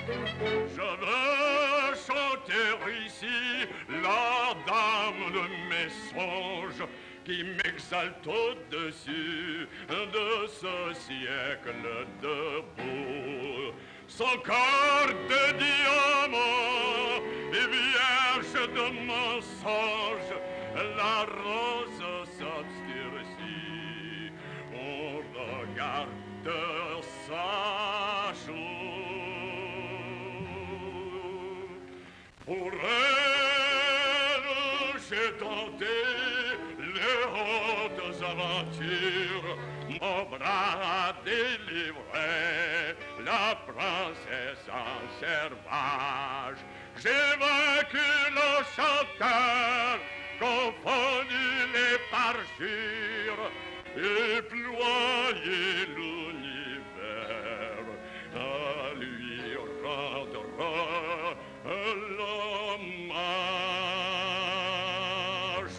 Je veux chanter ici la dame de mes songes qui m'exalte au-dessus de ce siècle debout. Son corps de diamant et vierge de mensonge, la rose s'obscurcit. On regarde sa joue. Pour elle, j'ai tenté les hautes aventures, mon bras a délivré la princesse en servage. J'ai vaincu le chanteur, confondu les parjures et ployé l'univers à lui rendre l'hommage.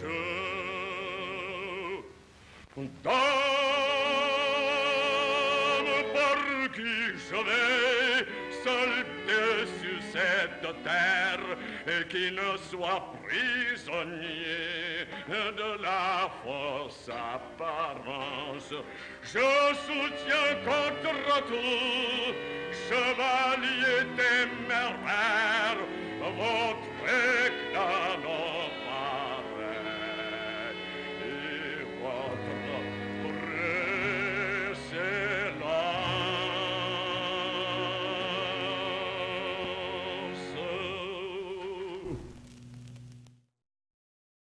Dame par qui je vais seul dessus cette terre et qui ne soit prisonnier de la fausse apparence. Je soutiens contre tout, chevalier téméraire, votre